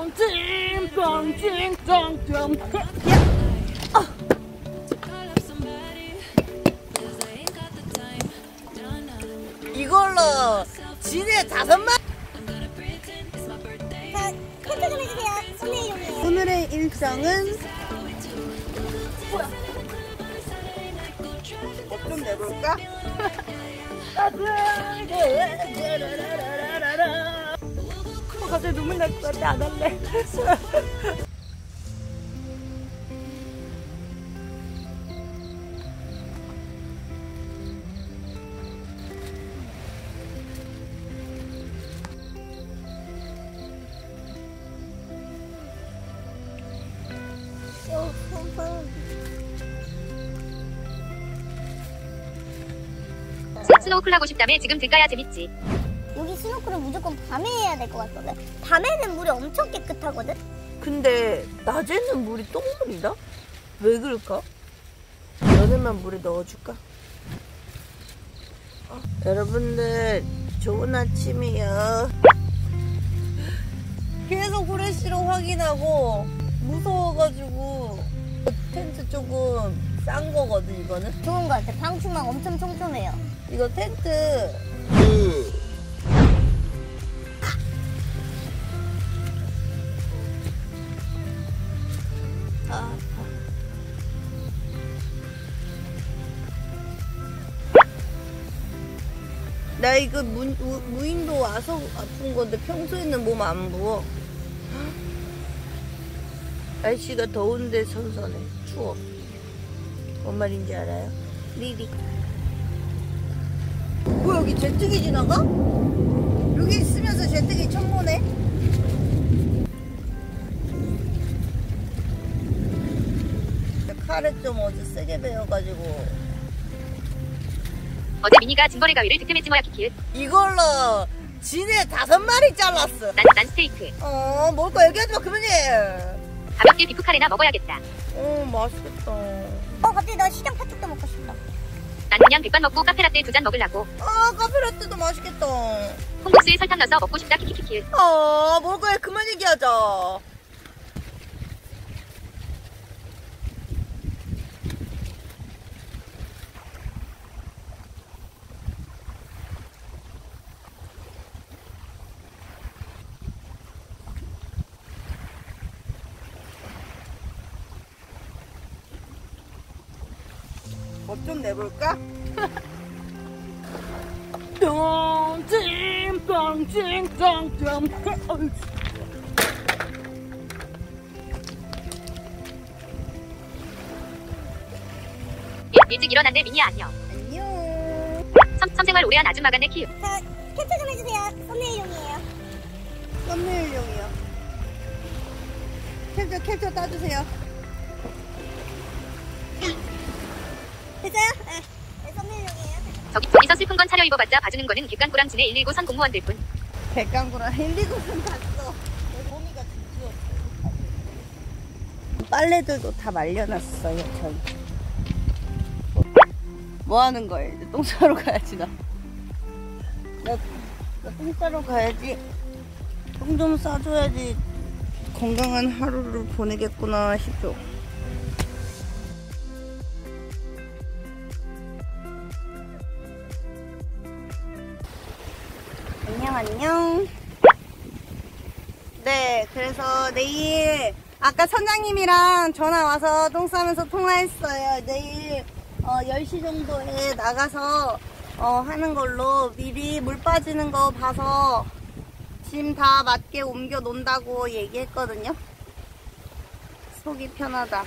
이걸로 진해 5마리. 캔트 좀 해주세요. 썸네일용이에요. 오늘의 일정은 좀 내볼까? 갑자기 눈물 날 것 같아. 안 할래. 스노우클 하고 싶다며 지금 들까야 재밌지. 여기 스노클은 무조건 밤에 해야 될 것 같거든. 밤에는 물이 엄청 깨끗하거든. 근데 낮에는 물이 똥물이다? 왜 그럴까? 여름만 물에 넣어줄까? 여러분들 좋은 아침이에요. 계속 후레쉬로 확인하고 무서워가지고 텐트 조금 싼 거거든. 이거는 좋은 것 같아. 방충망 엄청 촘촘해요. 이거 텐트 나 이거 무인도 와서 아픈 건데 평소에는 몸 안 부어. 날씨가 더운데 선선해. 추워. 뭔 말인지 알아요? 리리. 뭐 여기 제트기 지나가? 여기 있으면서 제트기 처음 보네. 칼에 좀 어제 세게 베어가지고. 어제 미니가 징거리 가위를 득템했지 뭐야 키키. 이걸로 진해 5마리 잘랐어. 난 스테이크. 먹을 거 얘기하지 마. 그만해. 가볍게 비프 카레나 먹어야겠다. 맛있겠다. 갑자기 나 시장 팥죽도 먹고 싶다. 난 그냥 백반 먹고 카페라떼 2잔 먹으려고. 카페라떼도 맛있겠다. 콩국수에 설탕 넣어서 먹고 싶다 키키키키. 먹을 거야. 그만 얘기하자. 좀 내볼까? 일찍 일어났네 미니야 안녕. 안녕. 섬생활 오래한 아줌마가네 키읔. 캔트 좀 해주세요. 썸네일용이에요. 썸네일용이요. 캡처 따주세요. 됐어요? 네, 썸네일용이에요. 저기서 슬픈 건 차려 입어봤자 봐주는 거는 객관구랑 지네 119 선 공무원들 뿐. 백강구랑 119는 갔어. 몸이가 지지웠어. 빨래들도 다 말려놨어요. 저희. 뭐 하는 거예요? 이제 똥 싸러 가야지 나 똥 싸러 가야지. 똥 좀 싸줘야지 건강한 하루를 보내겠구나 싶죠. 안녕. 네, 그래서 내일 아까 선장님이랑 전화 와서 똥 싸면서 통화했어요. 내일 10시 정도에 나가서 하는 걸로 미리 물 빠지는 거 봐서 짐 다 맞게 옮겨 놓는다고 얘기했거든요. 속이 편하다.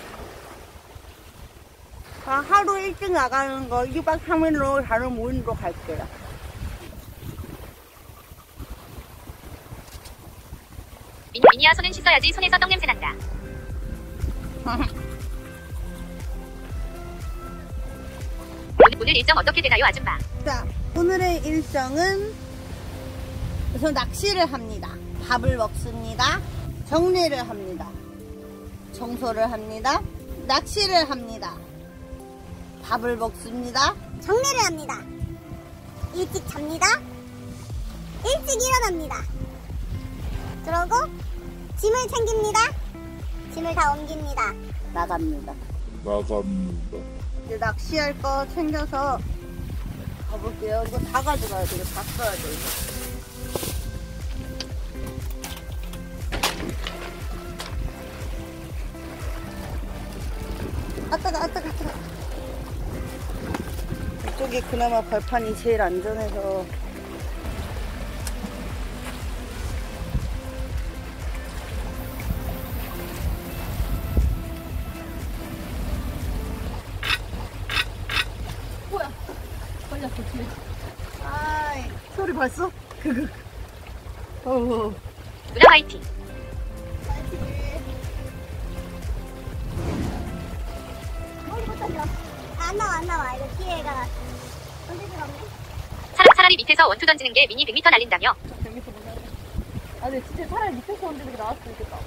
하루 일찍 나가는 거 2박 3일로 다른 모임으로 갈게요. 미니야 손은 씻어야지. 손에서 떡냄새 난다. 오늘 일정 어떻게 되나요 아줌마? 자, 오늘의 일정은 우선 낚시를 합니다. 밥을 먹습니다. 정리를 합니다. 청소를 합니다. 낚시를 합니다. 밥을 먹습니다. 정리를 합니다. 일찍 잡니다. 일찍 일어납니다. 그러고 짐을 챙깁니다. 짐을 다 옮깁니다. 나갑니다. 이제 낚시할 거 챙겨서 가볼게요. 이거 다 가져가야 돼. 이거 다 써야 돼. 이거. 아따가. 이쪽이 그나마 발판이 제일 안전해서. 뭐야? 걸렸어, 뒤에. 아이, 소리 봤어? 어우. 누나 화이팅. 안 나와. 이거 기회가 언제 들어오네? 차라리 밑에서 원투 던지는 게 미니 100m 날린다며. 아, 근데 진짜 차라리 밑에서 던지는 게 나았을 수도 있겠다.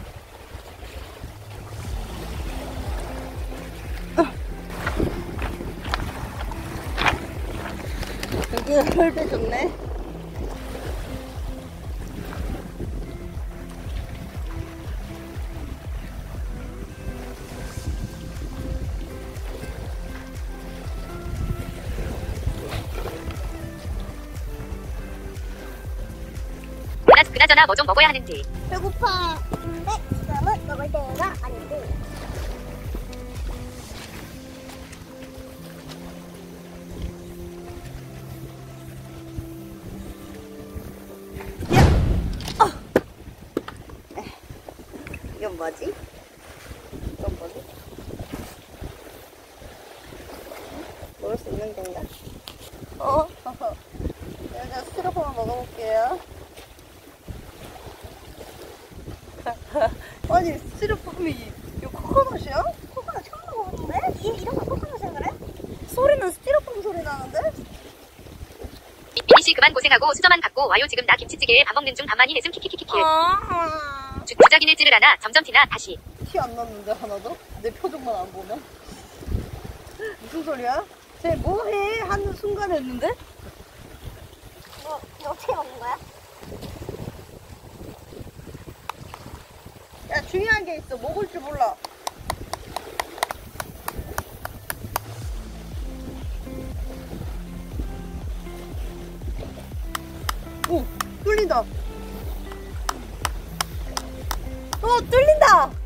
여기 헐대 좋네. 그나저나 뭐 좀 먹어야 하는데. 배고파. 근데 지금은 먹을 때가 아닌데. 이건 뭐지? 먹을 수 있는 건가? 여기서 스티로폼을 먹어볼게요. 아니, 스티로폼이 이거 코코넛이야? 코코넛 처음 먹어보는데? 얘 이런 거 코코넛이야 그래? 소리는 스티로폼 소리 나는데? 미니씨 그만 고생하고 수저만 갖고 와요. 지금 나 김치찌개에 밥 먹는 중 밥많이 했음 키키키키키. 주작인을 찌르라나 점점 티나 다시. 티 안 났는데 하나도? 내 표정만 안 보면? 무슨 소리야? 쟤 뭐해? 하는 순간 했는데? 이거 어떻게 먹는 거야? 야, 중요한 게 있어. 먹을 줄 몰라. 오, 뚫린다. 뚫린다.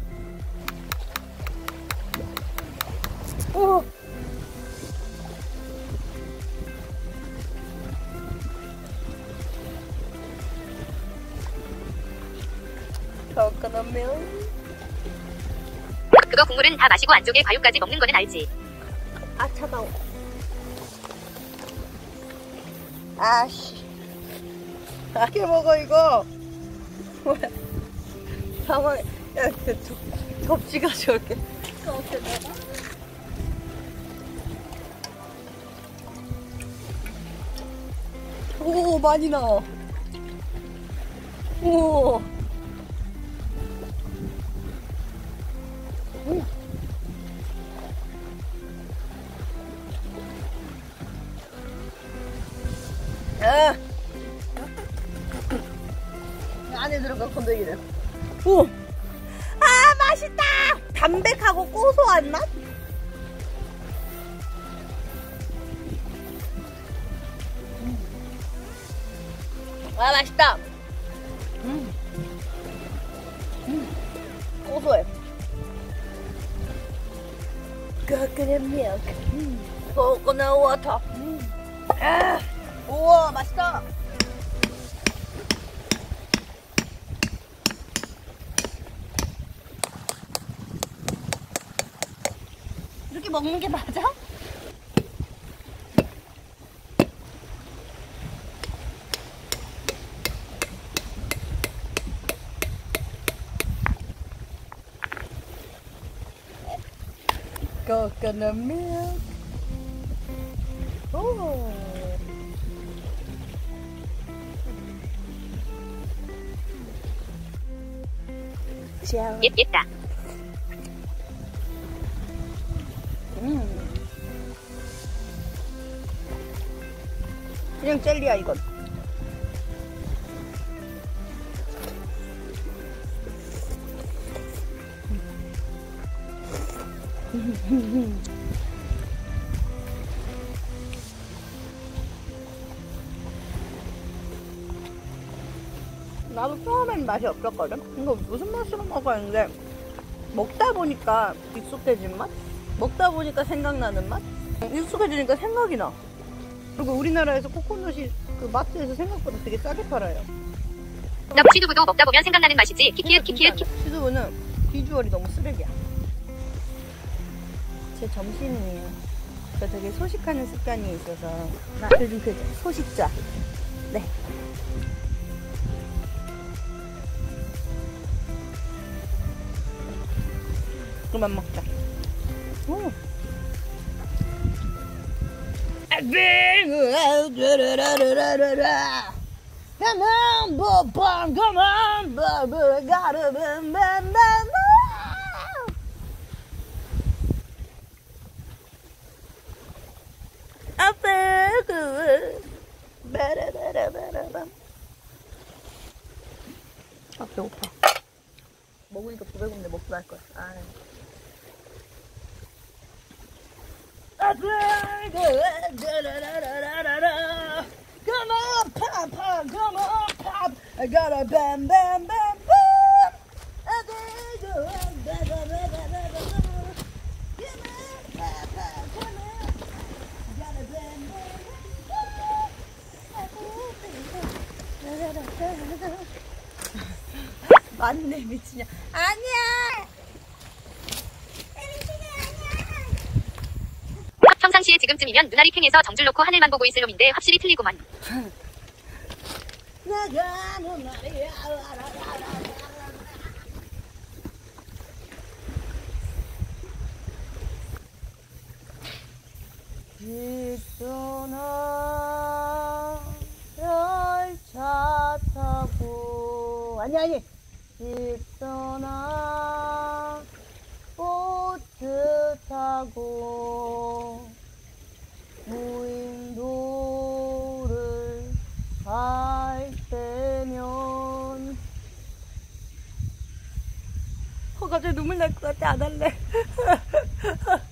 오. coconut. 그거 국물은 다 마시고 안쪽에 과육까지 먹는 거는 알지? 아, 차가워. 아씨. 아껴 먹어, 이거. 뭐야. 가만히. 야, 접시 가져올게. 이거 어떻게 먹어? 오, 많이 나와. 오. 아. 안에 들어가 건더기래. 오. 아, 맛있다. 담백하고 고소한 맛? 아, 맛있다. 고소해. coconut milk. coconut water. 아, 우와, 맛있다. 이렇게 먹는 게 맞아? coconut milk. 오. 자. 옛다. 그냥 젤리야, 이건. 나도 처음엔 맛이 없었거든? 이거 무슨 맛으로 먹어야 하는데 먹다 보니까 익숙해진 맛? 먹다 보니까 생각나는 맛? 익숙해지니까 생각이 나. 그리고 우리나라에서 코코넛이 그 마트에서 생각보다 되게 싸게 팔아요. 시두부도 먹다 보면 생각나는 맛이지. 키키읓 키키읓. 시두부는 비주얼이 너무 쓰레기야. 제 점심이에요. 저 되게 소식하는 습관이 있어서 요즘 그 소식자. 네. 그만 먹자. 오. Come on, bum, bum, come on, bum, bum, gotta bum, bum, bum, 아, 배고파. 먹으니까 배고픈데 먹고 날 거야. 아. Come on, pop, pop, come on, pop. I got a bam, bam, bam, bam. I go, bam, bam, bam, bam, bam, bam. Come on, pop, pop, come on. Got a bam, bam, bam. 맞네, 미치냐. 아니야. 평상시에 지금쯤이면 눈알이 팽해서 정줄 놓고 하늘만 보고 있을 놈인데 확실히 틀리구만. 나가는 말이야. 있잖아 열차 타고 아니 있잖아 보트 타고 무인도를 갈 때면 갑자기 눈물 날 것 같아. 안 할래.